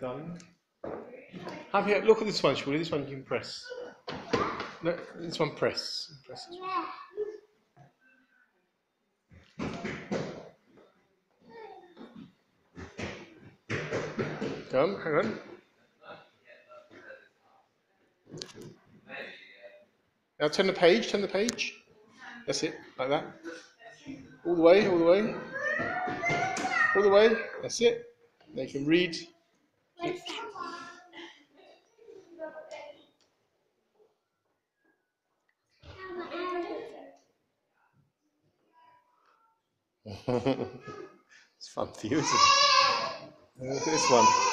darling. Have you look at this one, Shirley. This one you can press. No, this one press. Press this one. Come, hang on. Now turn the page, turn the page. That's it, like that. All the way, all the way. All the way, that's it. They can read. It's fun for you, isn't it? Look at this one.